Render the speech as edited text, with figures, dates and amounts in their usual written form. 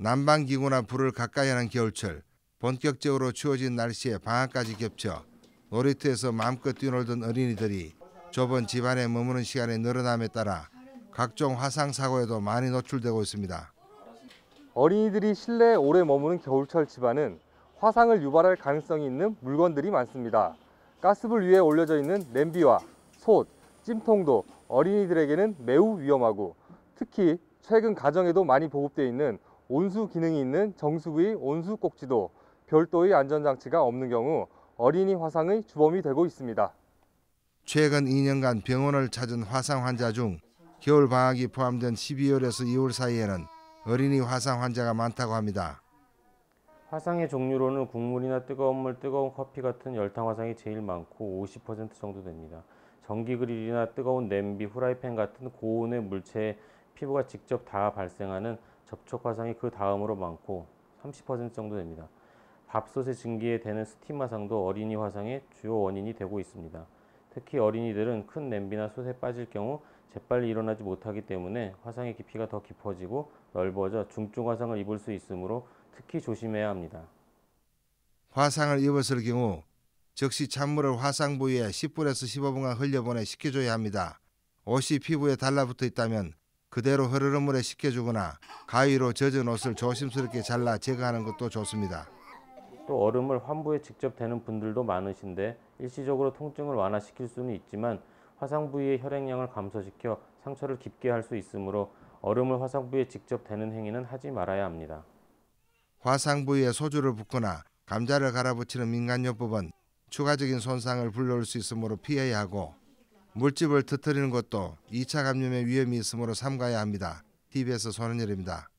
난방기구나 불을 가까이 하는 겨울철, 본격적으로 추워진 날씨에 방학까지 겹쳐 놀이터에서 마음껏 뛰놀던 어린이들이 좁은 집안에 머무는 시간이 늘어남에 따라 각종 화상 사고에도 많이 노출되고 있습니다. 어린이들이 실내에 오래 머무는 겨울철 집안은 화상을 유발할 가능성이 있는 물건들이 많습니다. 가스불 위에 올려져 있는 냄비와 솥, 찜통도 어린이들에게는 매우 위험하고, 특히 최근 가정에도 많이 보급되어 있는 온수 기능이 있는 정수구의 온수 꼭지도 별도의 안전장치가 없는 경우 어린이 화상의 주범이 되고 있습니다. 최근 2년간 병원을 찾은 화상 환자 중 겨울 방학이 포함된 12월에서 2월 사이에는 어린이 화상 환자가 많다고 합니다. 화상의 종류로는 국물이나 뜨거운 물, 뜨거운 커피 같은 열탕 화상이 제일 많고 50% 정도 됩니다. 전기 그릴이나 뜨거운 냄비, 후라이팬 같은 고온의 물체에 피부가 직접 닿아 발생하는 접촉 화상이 그 다음으로 많고 30% 정도 됩니다. 밥솥에 증기에 대는 스팀 화상도 어린이 화상의 주요 원인이 되고 있습니다. 특히 어린이들은 큰 냄비나 솥에 빠질 경우 재빨리 일어나지 못하기 때문에 화상의 깊이가 더 깊어지고 넓어져 중증 화상을 입을 수 있으므로 특히 조심해야 합니다. 화상을 입었을 경우 즉시 찬물을 화상 부위에 10분에서 15분간 흘려보내 식혀줘야 합니다. 옷이 피부에 달라붙어 있다면 그대로 흐르는 물에 식혀주거나 가위로 젖은 옷을 조심스럽게 잘라 제거하는 것도 좋습니다. 또 얼음을 환부에 직접 대는 분들도 많으신데 일시적으로 통증을 완화시킬 수는 있지만 화상 부위의 혈액량을 감소시켜 상처를 깊게 할 수 있으므로 얼음을 화상 부위에 직접 대는 행위는 하지 말아야 합니다. 화상 부위에 소주를 붓거나 감자를 갈아붙이는 민간요법은 추가적인 손상을 불러올 수 있으므로 피해야 하고, 물집을 터뜨리는 것도 2차 감염의 위험이 있으므로 삼가야 합니다. TBS 손은열입니다.